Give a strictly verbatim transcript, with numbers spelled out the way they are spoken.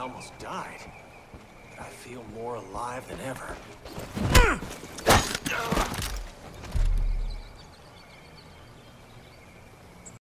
almost died. But I feel more alive than ever.